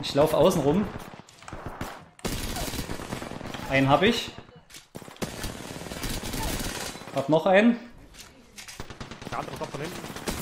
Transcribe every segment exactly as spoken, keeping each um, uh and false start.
Ich laufe außen rum. Einen habe ich. Hab noch einen. Der andere kommt von hinten.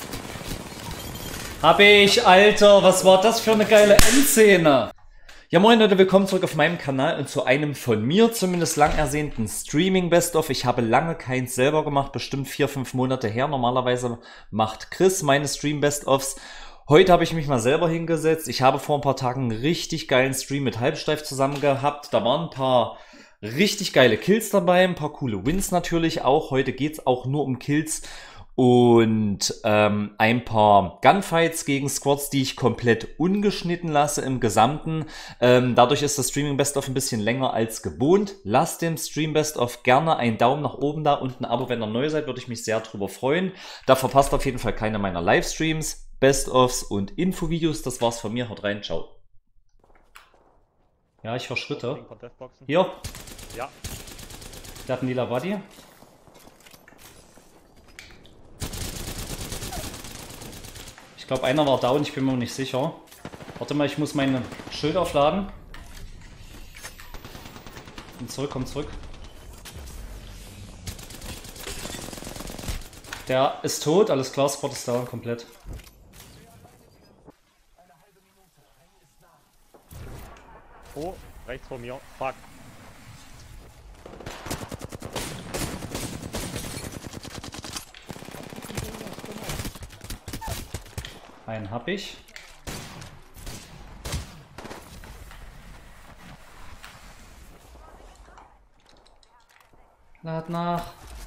Hab ich, Alter. Was war das für eine geile Endszene? Ja moin Leute, willkommen zurück auf meinem Kanal und zu einem von mir zumindest lang ersehnten Streaming Best of. Ich habe lange keins selber gemacht, bestimmt vier, fünf Monate her. Normalerweise macht Chris meine Stream Best Offs. Heute habe ich mich mal selber hingesetzt. Ich habe vor ein paar Tagen einen richtig geilen Stream mit Halbsteif zusammen gehabt. Da waren ein paar richtig geile Kills dabei, ein paar coole Wins natürlich auch. Heute geht es auch nur um Kills und ähm, ein paar Gunfights gegen Squads, die ich komplett ungeschnitten lasse im Gesamten. Ähm, dadurch ist das Streaming Best of ein bisschen länger als gewohnt. Lasst dem Stream Best of gerne einen Daumen nach oben da und ein Abo, wenn ihr neu seid, würde ich mich sehr drüber freuen. Da verpasst auf jeden Fall keine meiner Livestreams, Best-ofs und Infovideos. Das war's von mir. Haut rein, ciao. Ja, ich höre Schritte. Hier. Ja. Der hat einen lila Body. Ich glaube, einer war down, ich bin mir nicht sicher. Warte mal, ich muss meine Schild aufladen. Komm zurück, komm zurück. Der ist tot, alles klar, Spot ist da, komplett. Oh, rechts von mir. Fuck. Einen hab ich. Lad nach.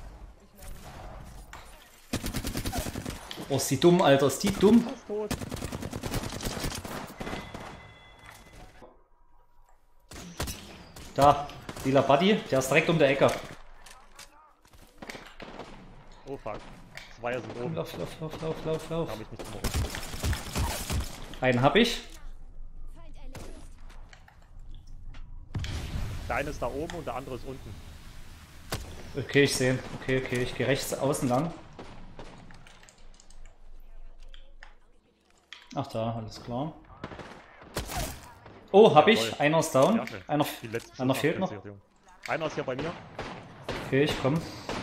Oh, ist die dumm, Alter. Ist die dumm? Da, lila Buddy, der ist direkt um der Ecke. Oh fuck. Zwei sind oben. Lauf, lauf, lauf, lauf, lauf, lauf. Hab ich nicht gemacht. Einen hab ich. Der eine ist da oben und der andere ist unten. Okay, ich sehe. Okay, okay, ich gehe rechts außen lang. Ach da, alles klar. Oh, hab ich. Jawohl. Einer ist down. Ja, okay. Einer, Die letzte einer Schuss fehlt noch. abkassiert, Junge. Einer ist hier bei mir. Okay, ich komm.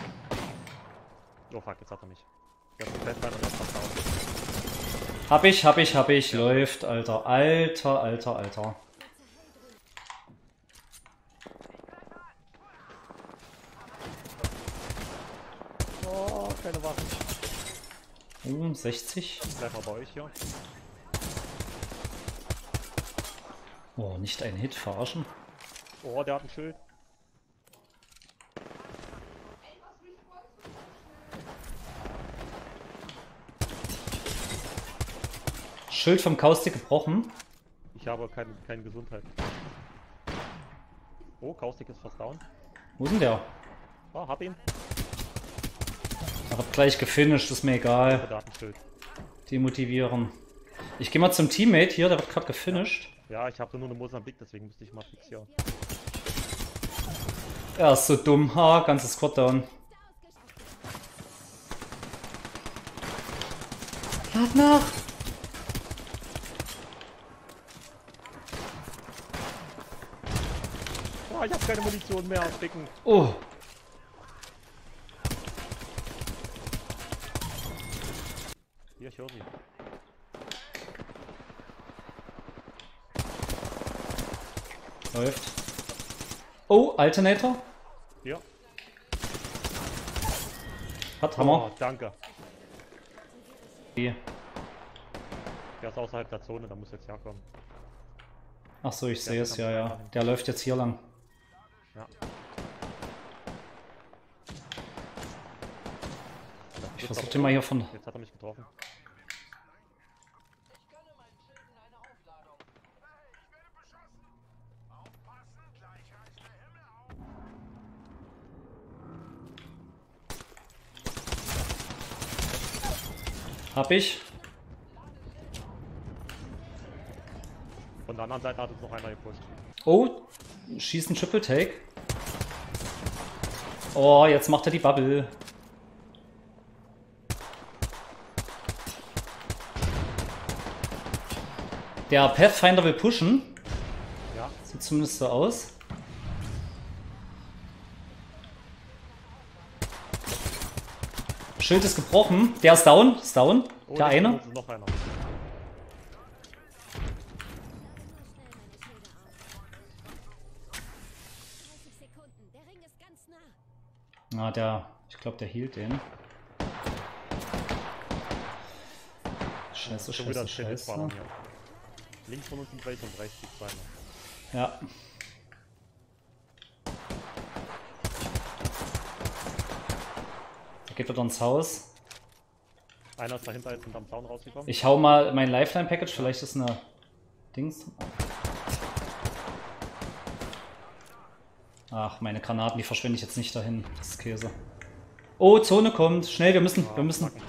Oh fuck, jetzt hat er mich. Der ist komplett rein und jetzt fast down. Hab ich, hab ich, hab ich. Ja. Läuft, Alter. Alter, Alter, Alter. Oh, keine Waffen. Uh, sechzig. Bleib mal bei euch hier. Oh, nicht ein Hit verarschen. Oh, der hat ein Schild. Schild vom Kaustik gebrochen. Ich habe keine, keine Gesundheit. Oh, Kaustik ist fast down. Wo ist denn der? Oh, hab ihn. Er hat gleich gefinisht, ist mir egal. Der hat ein Schild. Demotivieren. Ich gehe mal zum Teammate hier, der wird gerade gefinisht. Ja, ich habe nur eine Mosambik, deswegen musste ich mal fixieren. Er ist so dumm. Ha, ganzes Squad down. Lad nach! Oh, ich habe keine Munition mehr. Dicken. Oh! Hier, ich höre sie. Läuft. Oh, Alternator. Hier. Hat Hammer. Oh, danke. Okay. Der ist außerhalb der Zone, da muss jetzt herkommen. Ach so, ich Der sehe ist es, am ja, ja. Dahin. Der läuft jetzt hier lang. Ja. Ich versuche den mal hier von... Jetzt hat er mich getroffen. Hab ich. Von der anderen Seite hat uns noch einer gepusht. Oh, schießt ein Triple Take. Oh, jetzt macht er die Bubble. Der Pathfinder will pushen. Ja. Sieht zumindest so aus. Schild ist gebrochen. Der ist down. Ist down. Oh, der das eine. ist noch einer. Na, der. Ich glaube, der hielt den. Scheiße, Schon wieder ein scheiße, scheiße. Spannung hier. Links von uns sind welche und rechts die zwei noch. Ja. Er geht wieder ins Haus. Einer ist dahinter jetzt hinterm Zaun rausgekommen. Ich hau mal mein Lifeline-Package, vielleicht ist eine Dings. Ach, meine Granaten, die verschwende ich jetzt nicht dahin. Das ist Käse. Oh, Zone kommt. Schnell, wir müssen, Ja, wir müssen. packen.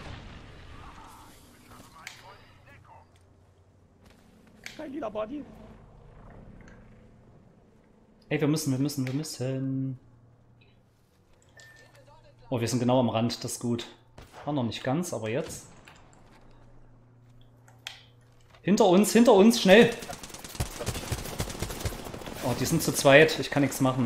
Kein lila Body. Ey, wir müssen, wir müssen, wir müssen. Oh, wir sind genau am Rand, das ist gut. War noch nicht ganz, aber jetzt. Hinter uns, hinter uns, schnell! Oh, die sind zu zweit, ich kann nichts machen.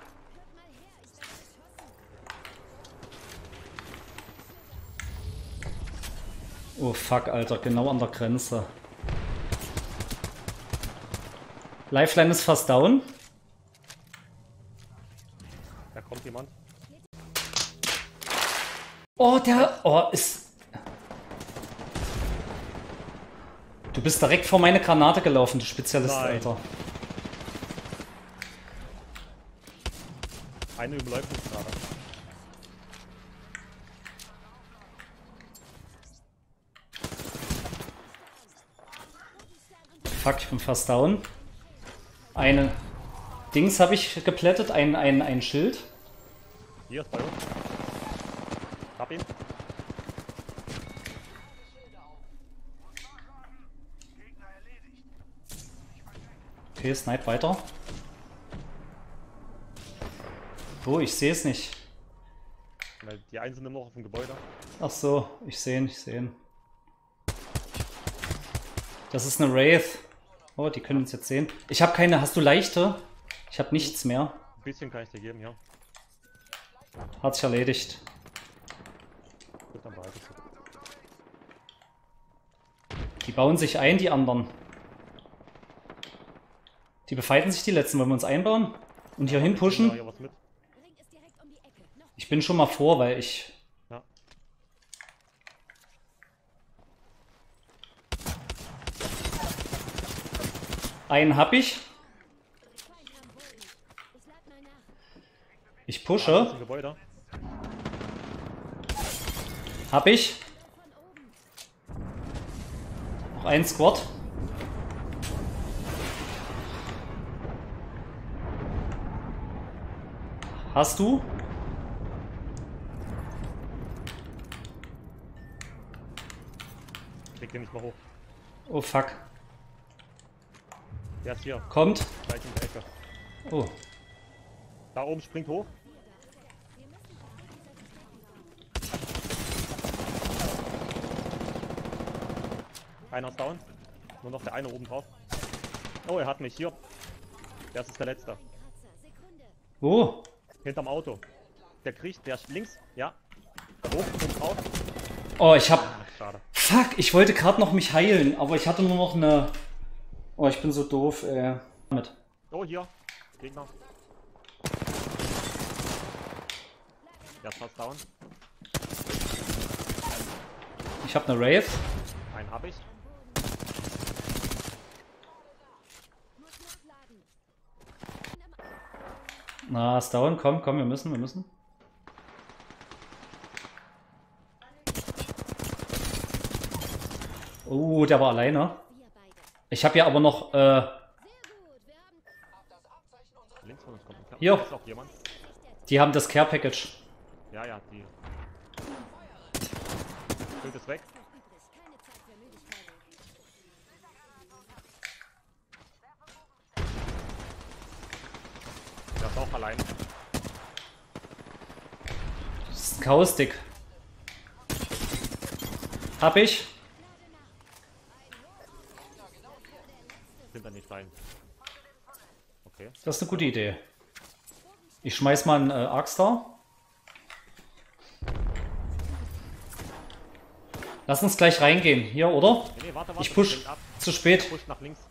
Oh fuck, Alter, genau an der Grenze. Lifeline ist fast down. Da kommt jemand. Oh, der... Oh, ist... Du bist direkt vor meine Granate gelaufen, du Spezialist, Nein. Alter. Eine überläuft uns gerade. Fuck, ich bin fast down. Eine Dings habe ich geplättet, ein, ein, ein Schild. Hier ist bei uns. Hab ihn. Okay, snipe weiter. Oh, ich sehe es nicht. Weil die einen sind immer noch auf dem Gebäude. Ach so, ich sehe ihn, ich sehe ihn. Das ist eine Wraith. Oh, die können uns jetzt sehen. Ich habe keine. Hast du leichte? Ich habe nichts mehr. Ein bisschen kann ich dir geben, ja. Hat sich erledigt. Gut, dann behalte ich es. Die bauen sich ein, die anderen. Die befeiten sich die letzten. Wollen wir uns einbauen? Und hier hin Ja, pushen? hier was mit. Ich bin schon mal vor, weil ich... Ja. Einen hab ich. Ich Ah, das ist pushe. ein Gebäude. Hab ich. Noch ein Squad. Hast du? Krieg den nicht mal hoch. Oh fuck. Der ist hier. Kommt. Gleich in der Ecke. Oh. Da oben springt hoch. Einer ist down. Nur noch der eine oben drauf. Oh, er hat mich hier. Das ist der letzte. Wo? Hinterm Auto. Der kriegt, der ist links. Ja. Da hoch und drauf. Oh, ich hab... Ah, schade. Fuck, ich wollte gerade noch mich heilen, aber ich hatte nur noch eine... Oh, ich bin so doof, ey. Mit. Oh, hier. Gegner. Der ist fast down. Ich habe eine Wraith. Einen hab ich. Na, ist down. Komm, komm, wir müssen, wir müssen. Oh, der war alleine. Ich habe ja aber noch, äh, Links von uns kommt ein Kerl. Hier. Da ist auch jemand. die haben das Care Package. Ja, ja, die. Schild ist weg. Der ist auch allein. Das ist ein Chaos-Stick. Hab ich. hinter nicht rein. Okay. Das ist eine gute Idee. Ich schmeiß mal einen äh, Arkstar. Lass uns gleich reingehen. Hier, oder? Nee, nee, warte, warte, Ich push. ab. Zu spät. Push nach links.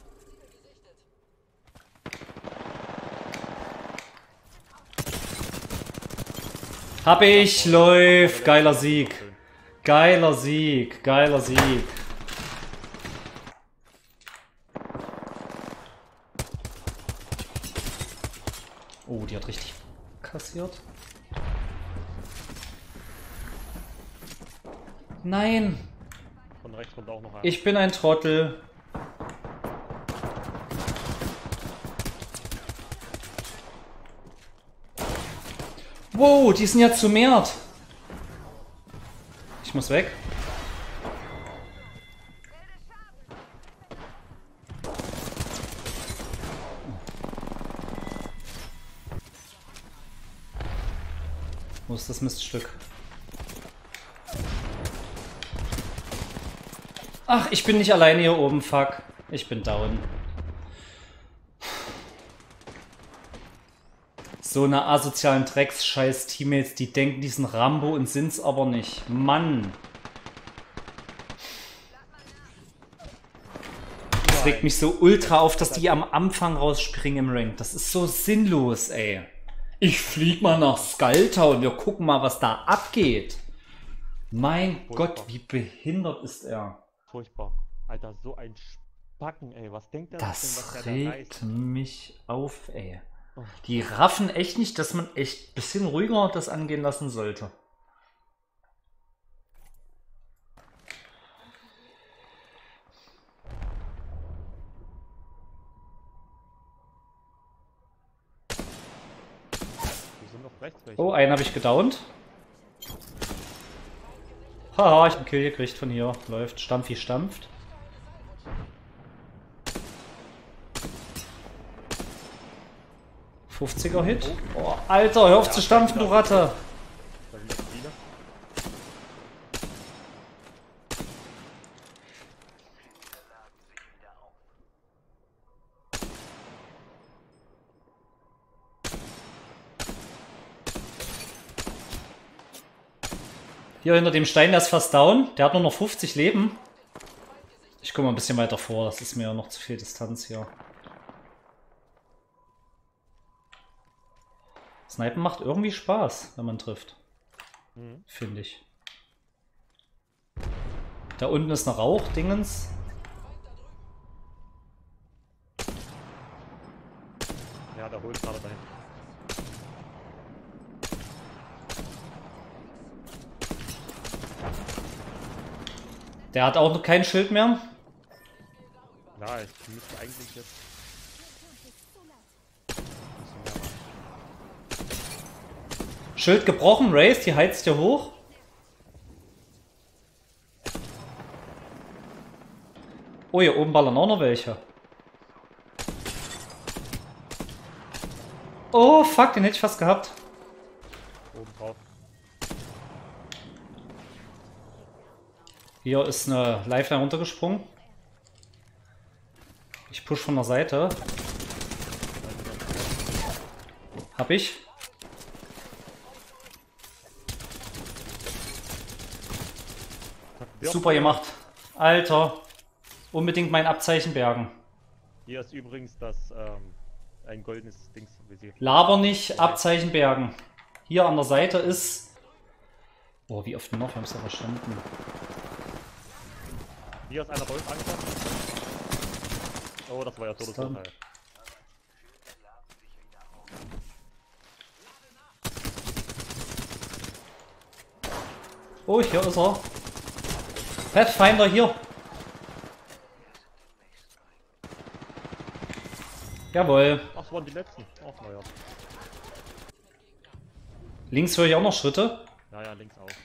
Hab ich, läuft. Geiler Sieg. Geiler Sieg. Geiler Sieg. Oh, die hat richtig kassiert. Nein. Von rechts kommt auch noch einer. Ich bin ein Trottel. Wow, die sind ja zu mehrt. Ich muss weg. Wo ist das Miststück? Ach, ich bin nicht alleine hier oben, fuck. Ich bin down. So eine asozialen Drecks-Scheiß-Teammates, die denken, die sind Rambo und sind's aber nicht. Mann. Das regt mich so ultra auf, dass die am Anfang rausspringen im Rank. Das ist so sinnlos, ey. Ich flieg mal nach Skulltown, wir gucken mal, was da abgeht. Mein Furchtbar. Gott, wie behindert ist er. Furchtbar. Alter, so ein Spacken, ey. Was denkt der Das denn, was der da regt reißt? mich auf, ey. Oh. Die raffen echt nicht, dass man echt ein bisschen ruhiger das angehen lassen sollte. Die sind noch rechts welche. Oh, einen habe ich gedownt. Haha, ich hab einen Kill gekriegt von hier. Läuft. Stampfi stampft. fünfziger Hit. Oh, Alter, hör auf zu stampfen, du Ratte. Da sind noch viele. Hier hinter dem Stein, der ist fast down. Der hat nur noch fünfzig Leben. Ich komme mal ein bisschen weiter vor. Das ist mir noch zu viel Distanz hier. Snipen macht irgendwie Spaß, wenn man trifft. Mhm. Finde ich. Da unten ist eine Rauch-Dingens. Ja, der holt gerade dahin. Der hat auch noch kein Schild mehr. Ja, ich müsste eigentlich jetzt. Schild gebrochen, Race, die heizt hier hoch. Oh, hier oben ballern auch noch welche. Oh, fuck, den hätte ich fast gehabt. Oben drauf. Hier ist eine Lifeline runtergesprungen. Ich push von der Seite. Hab ich. Super gemacht. Alter. Unbedingt mein Abzeichen bergen. Hier ist übrigens das ähm, ein goldenes Dings visier. Laber nicht, Abzeichen bergen. Hier an der Seite ist... Oh, wie oft noch? Wir haben es ja verstanden. Hier ist einer bei uns angekommen. Oh, das war ja Todesurteil. Oh, hier ist er. Pathfinder hier. Jawohl. Ach, das waren die letzten. Ach, naja. Links höre ich auch noch Schritte. Ja, ja, links auch.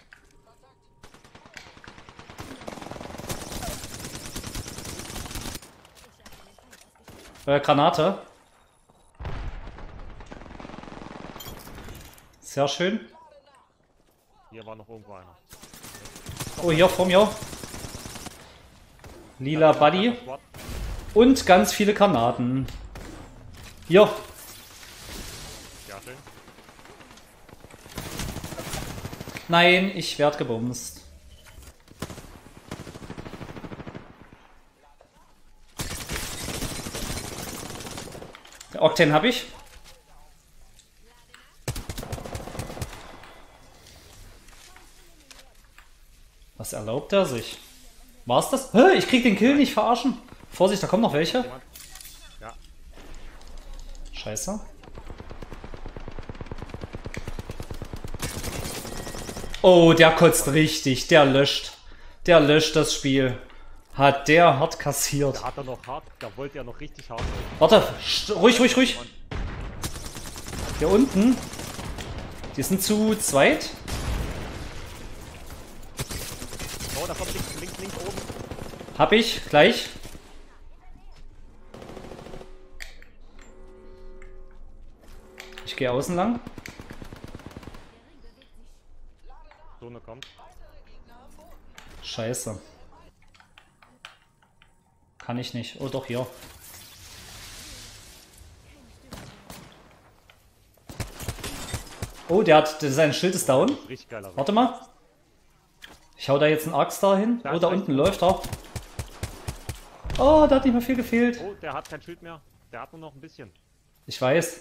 Äh, Granate. Sehr schön. Hier war noch irgendwo einer. Oh, hier vor mir. Lila Buddy. Und ganz viele Granaten. Hier. Ja, schön. Nein, ich werd gebumst. Octane habe ich. Was erlaubt er sich? War's das? Hä, ich krieg den Kill nicht, verarschen. Vorsicht, da kommen noch welche. Jemand? Ja. Scheiße. Oh, der kotzt richtig. Der löscht. Der löscht das Spiel. Hat der hart kassiert. Da hat er noch hart, da wollte er noch richtig hart. Warte, ruhig, ruhig, ruhig. Hier unten. Die sind zu zweit. Oh, da kommt links, links, links oben. Hab ich, gleich. Ich gehe außen lang. Zone kommt. Scheiße. Kann ich nicht. Oh doch, hier. Oh, der hat, sein Schild ist down. Richtig geiler. Warte mal. Ich hau da jetzt einen Arcstar hin. Da Oh, ist da rechts. unten läuft er. Oh, da hat nicht mehr viel gefehlt. Oh, der hat kein Schild mehr. Der hat nur noch ein bisschen. Ich weiß.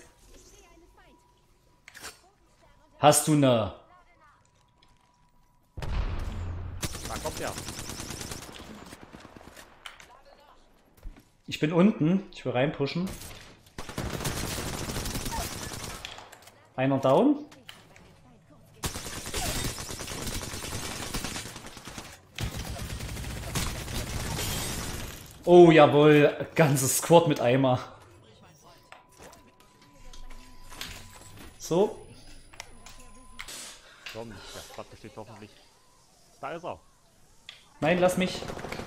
Hast du eine... Da kommt er. Ich bin unten. Ich will reinpushen. Einer down. Oh, jawohl. Ganzes Squad mit Eimer. So. Komm, der Squad besteht hoffentlich. Da ist er. Nein, lass mich.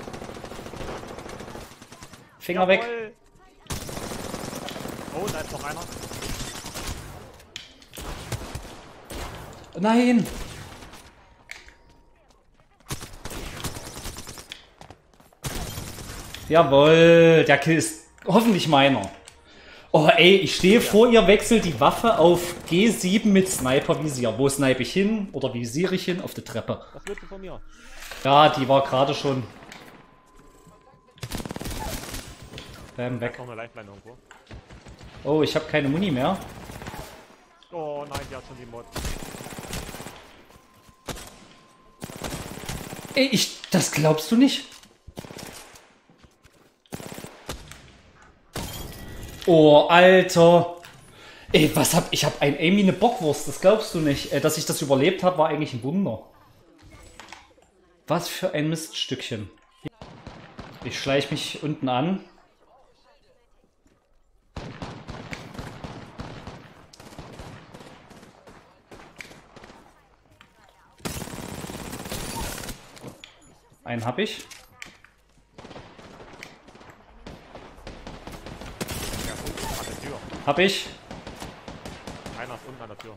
Finger weg. Jawohl. Oh, da ist noch einer. Nein. Jawohl, der Kill ist hoffentlich meiner. Oh ey, ich stehe vor ihr, wechsel die Waffe auf G sieben mit Sniper-Visier. Wo snipe ich hin oder visiere ich hin? Auf die Treppe. Was willst du von mir? Ja, die war gerade schon. Bam, Da weg. ist noch eine Lifeline irgendwo. Oh, ich habe keine Muni mehr. Oh nein, die hat schon die Mod. Ey, ich... Das glaubst du nicht? Oh, Alter. Ey, was hab... Ich hab ein Aim wie eine Bockwurst, das glaubst du nicht. Äh, dass ich das überlebt habe, war eigentlich ein Wunder. Was für ein Miststückchen. Ich schleich mich unten an. Einen hab ich. Ja, unten an der Tür. Hab ich. Einer ist unten an der Tür.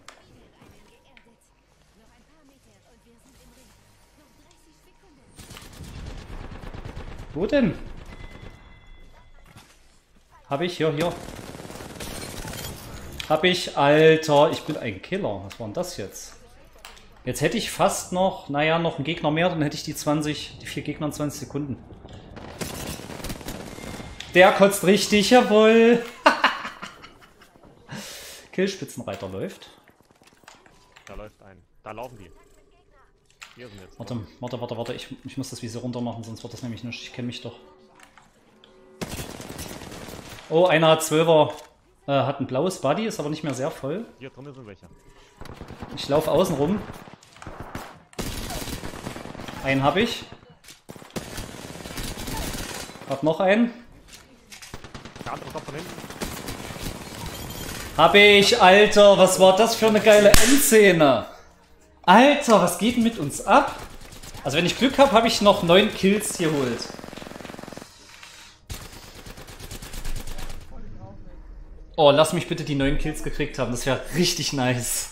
Wo denn? Hab ich, hier, hier. Hab ich, Alter, ich bin ein Killer. Was war denn das jetzt? Jetzt hätte ich fast noch, naja, noch einen Gegner mehr, dann hätte ich die zwanzig, die vier Gegner in zwanzig Sekunden. Der kotzt richtig, jawohl. Killspitzenreiter läuft. Da läuft ein. Da laufen die. Hier sind jetzt. Warte, warte, warte, warte, ich, ich muss das Visier runter machen, sonst wird das nämlich nicht. Ich kenne mich doch. Oh, einer hat zwölfer, äh, hat ein blaues Body, ist aber nicht mehr sehr voll. Hier drin sind welche. Ich laufe außen rum. Einen habe ich. Hab noch einen. Der andere kommt von hinten. Hab ich, Alter, was war das für eine geile Endszene? Alter, was geht denn mit uns ab? Also wenn ich Glück habe, habe ich noch neun Kills geholt. Oh, lass mich bitte die neun Kills gekriegt haben, das wäre richtig nice.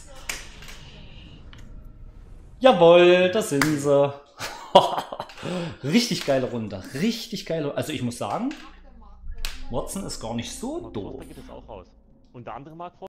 Jawohl, das sind sie. Richtig geile Runde, richtig geile. Also ich muss sagen, Watson ist gar nicht so Aber doof. Forster geht es auch raus. Und der andere mag